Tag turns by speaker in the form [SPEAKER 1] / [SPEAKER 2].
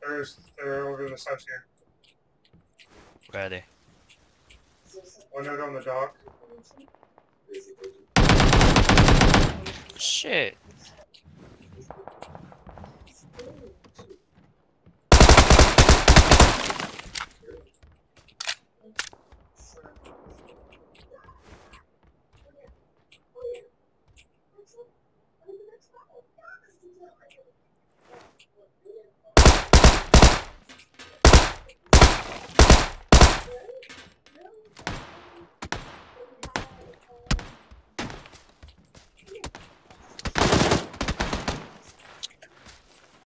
[SPEAKER 1] They're over this house here.
[SPEAKER 2] Where are they?
[SPEAKER 1] One out on the dock.
[SPEAKER 2] Shit.